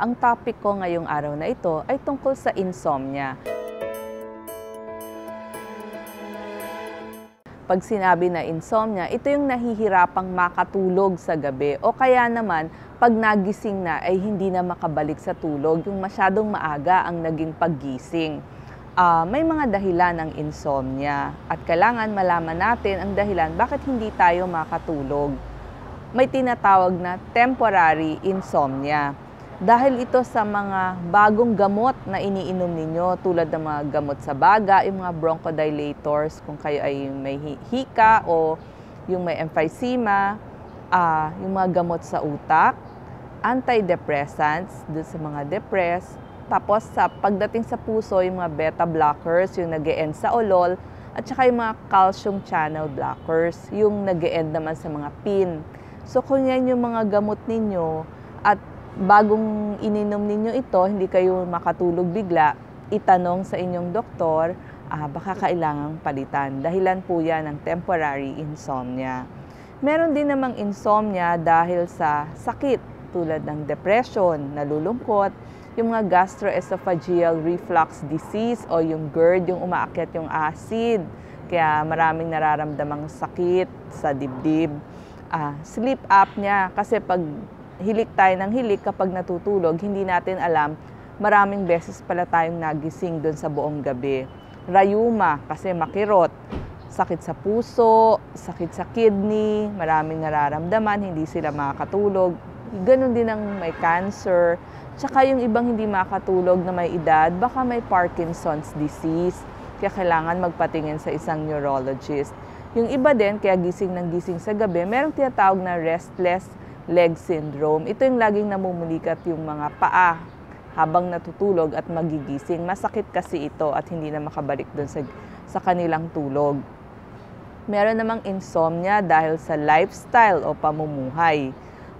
Ang topic ko ngayong araw na ito ay tungkol sa insomnia. Pag sinabi na insomnia, ito yung nahihirapang makatulog sa gabi o kaya naman pag nagising na ay hindi na makabalik sa tulog, yung masyadong maaga ang naging paggising. May mga dahilan ng insomnia at kailangan malaman natin ang dahilan bakit hindi tayo makatulog. May tinatawag na temporary insomnia. Dahil ito sa mga bagong gamot na iniinom ninyo tulad ng mga gamot sa baga, yung mga bronchodilators kung kayo ay may hika o yung may emphysema, yung mga gamot sa utak, antidepressants dun sa mga depressed, tapos sa pagdating sa puso yung mga beta blockers, yung nag-e-end sa olol, at saka yung mga calcium channel blockers, yung nag-e-end naman sa mga PIN. So kung yan yung mga gamot ninyo at bagong ininom ninyo ito, hindi kayo makatulog bigla, itanong sa inyong doktor, baka kailangang palitan. Dahilan po yan ng temporary insomnia. Meron din namang insomnia dahil sa sakit tulad ng depression, nalulungkot, yung mga gastroesophageal reflux disease o yung GERD, yung umaakyat yung acid, kaya maraming nararamdamang sakit sa dibdib. Sleep apnea, kasi pag hilik tayo ng hilik kapag natutulog, hindi natin alam, maraming beses pala tayong nagising doon sa buong gabi. Rheuma, kasi makirot, sakit sa puso, sakit sa kidney, maraming nararamdaman, hindi sila makakatulog. Ganon din ang may cancer. Tsaka yung ibang hindi makatulog na may edad, baka may Parkinson's disease, kaya kailangan magpatingin sa isang neurologist. Yung iba din, kaya gising ng gising sa gabi, merong tinatawag na restless leg syndrome. Ito yung laging namumulikat yung mga paa habang natutulog at magigising. Masakit kasi ito at hindi na makabalik doon sa kanilang tulog. Meron namang insomnia dahil sa lifestyle o pamumuhay.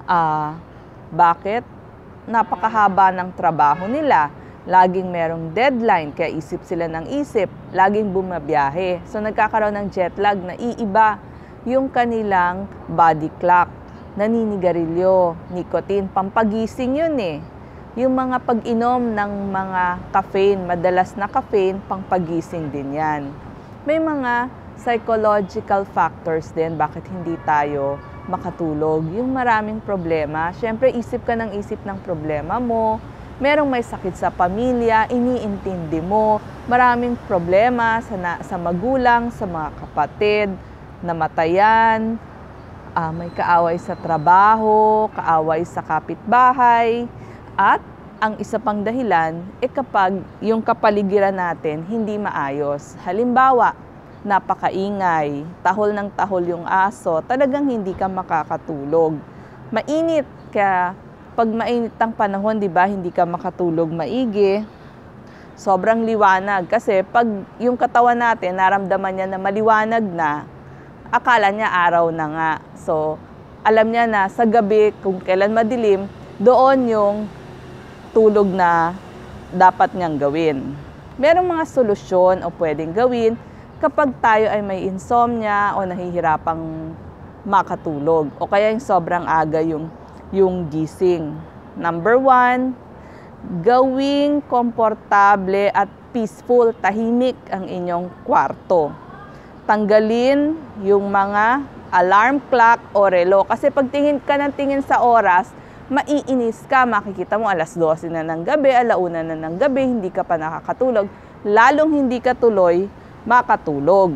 Bakit? Napakahaba ng trabaho nila. Laging merong deadline, kaya isip sila ng isip. Laging bumabiyahe. So nagkakaroon ng jet lag na iiba yung kanilang body clock. Naninigarilyo, nicotine, pampagising yun eh. Yung mga pag-inom ng mga caffeine, madalas na caffeine, pampagising din yan. May mga psychological factors din bakit hindi tayo makatulog. Yung maraming problema, syempre isip ka ng isip ng problema mo, merong may sakit sa pamilya, iniintindi mo, maraming problema sa magulang, sa mga kapatid, namatayan, may kaaway sa trabaho, kaaway sa kapitbahay, at ang isa pang dahilan kapag yung kapaligiran natin hindi maayos. Halimbawa, napakaingay, tahol ng tahol yung aso, talagang hindi ka makakatulog. Mainit, kaya pag mainit ang panahon, di ba, hindi ka makatulog maigi. Sobrang liwanag kasi pag yung katawan natin naramdaman niya na maliwanag na, akala niya araw na nga. So, alam niya na sa gabi, kung kailan madilim, doon yung tulog na dapat niyang gawin. Merong mga solusyon o pwedeng gawin kapag tayo ay may insomnia o nahihirapang makatulog. O kaya yung sobrang aga yung gising. Number 1, gawing komportable at peaceful, tahimik ang inyong kwarto. Tanggalin yung mga alarm clock o relo. Kasi pag tingin ka ng tingin sa oras, maiinis ka. Makikita mo alas 12 na ng gabi, alauna na ng gabi, hindi ka pa nakakatulog. Lalong hindi ka tuloy makatulog.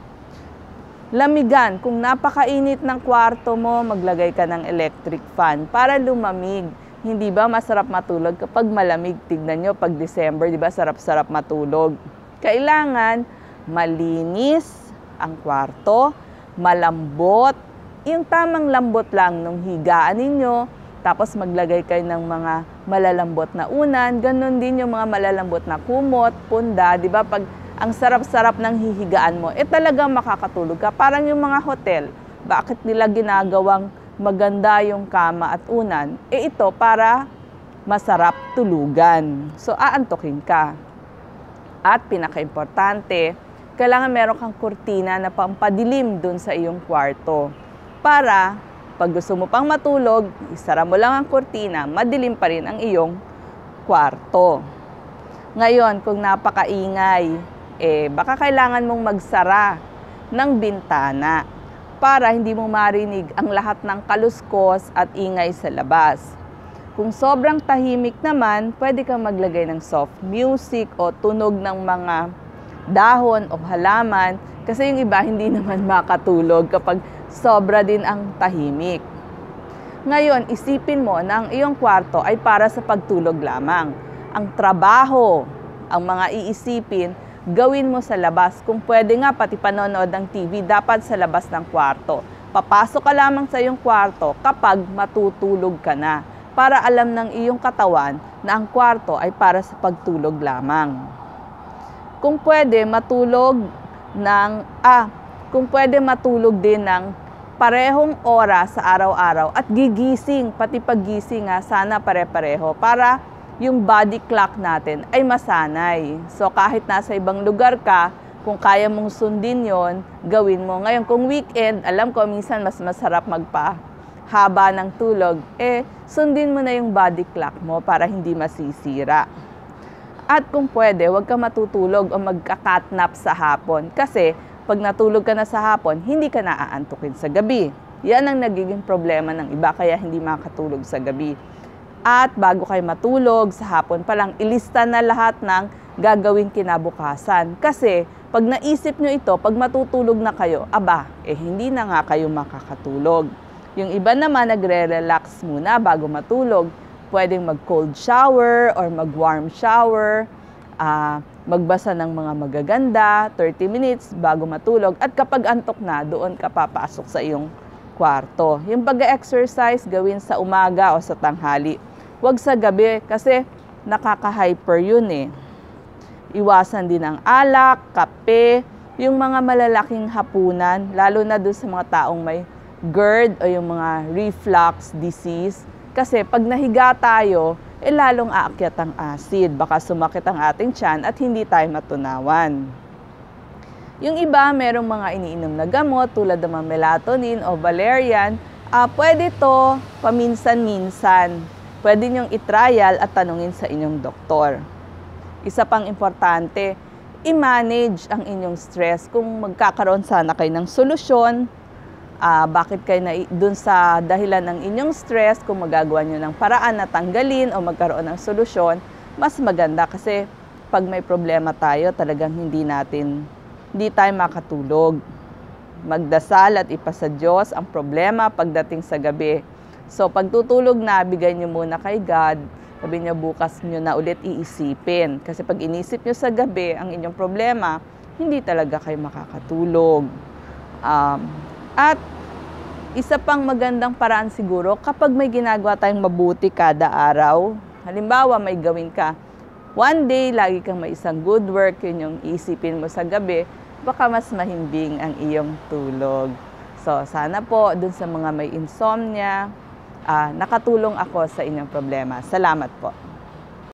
Lamigan. Kung napakainit ng kwarto mo, maglagay ka ng electric fan para lumamig. Hindi ba masarap matulog kapag malamig? Tignan nyo, pag December, di ba sarap-sarap matulog. Kailangan malinis ang kwarto, malambot, yung tamang lambot lang nung higaan ninyo, tapos maglagay kayo ng mga malalambot na unan, ganun din yung mga malalambot na kumot, punda, di ba? Pag ang sarap-sarap ng hihigaan mo, talagang makakatulog ka. Parang yung mga hotel, bakit nila ginagawang maganda yung kama at unan? Ito para masarap tulugan. So, aantokin ka. At pinaka-importante, kailangan meron kang kurtina na pampadilim dun sa iyong kwarto. Para pag gusto mo pang matulog, isara mo lang ang kurtina, madilim pa rin ang iyong kwarto. Ngayon, kung napakaingay, baka kailangan mong magsara ng bintana para hindi mo marinig ang lahat ng kaluskos at ingay sa labas. Kung sobrang tahimik naman, pwede kang maglagay ng soft music o tunog ng mga dahon o halaman kasi yung iba hindi naman makatulog kapag sobra din ang tahimik. Ngayon, isipin mo na ang iyong kwarto ay para sa pagtulog lamang. Ang trabaho, ang mga iisipin, gawin mo sa labas. Kung pwede nga, pati panonood ng TV, dapat sa labas ng kwarto. Papasok ka lamang sa iyong kwarto kapag matutulog ka na, para alam ng iyong katawan na ang kwarto ay para sa pagtulog lamang. Kung pwede, matulog din ng parehong oras sa araw-araw at gigising, pati paggising sana pare-pareho para yung body clock natin ay masanay. So kahit nasa ibang lugar ka, kung kaya mong sundin yon, gawin mo. Ngayon kung weekend, alam ko minsan mas masarap magpahaba ng tulog, sundin mo na yung body clock mo para hindi masisira. At kung pwede, huwag ka matutulog o magka-catnap sa hapon kasi pag natulog ka na sa hapon, hindi ka naaantukin sa gabi. Yan ang nagiging problema ng iba kaya hindi makatulog sa gabi. At bago kayo matulog, sa hapon pa lang, ilista na lahat ng gagawin kinabukasan. Kasi pag naisip nyo ito, pag matutulog na kayo, hindi na nga kayo makakatulog. Yung iba naman, nagre-relax muna bago matulog. Pwedeng mag-cold shower or mag-warm shower, magbasa ng mga magaganda, 30 minutes bago matulog. At kapag antok na, doon ka papasok sa iyong kwarto. Yung pag-exercise, gawin sa umaga o sa tanghali. Huwag sa gabi kasi nakaka-hyper yun Iwasan din ang alak, kape, yung mga malalaking hapunan, lalo na doon sa mga taong may GERD o yung mga reflux disease. Kasi pag nahiga tayo, lalong aakyat ang acid. Baka sumakit ang ating tiyan at hindi tayo matunawan. Yung iba, merong mga iniinom na gamot tulad ng mga melatonin o valerian. Pwede to paminsan-minsan. Pwede niyong i-trial at tanungin sa inyong doktor. Isa pang importante, i-manage ang inyong stress. Kung magkakaroon sana kayo ng solusyon, bakit kayo dun sa dahilan ng inyong stress, kung magagawa nyo ng paraan na tanggalin o magkaroon ng solusyon, mas maganda kasi pag may problema tayo, talagang hindi tayo makatulog. Magdasal at ipasa Diyos ang problema pagdating sa gabi. So pagtutulog na, bigay nyo muna kay God, sabi nyo bukas nyo na ulit iisipin. Kasi pag inisip nyo sa gabi ang inyong problema, hindi talaga kayo makakatulog. At isa pang magandang paraan siguro, kapag may ginagawa tayong mabuti kada araw, halimbawa may gawin ka, one day, lagi kang may isang good work, yun yung isipin mo sa gabi, baka mas mahimbing ang iyong tulog. So, sana po, dun sa mga may insomnia, nakatulong ako sa inyong problema. Salamat po.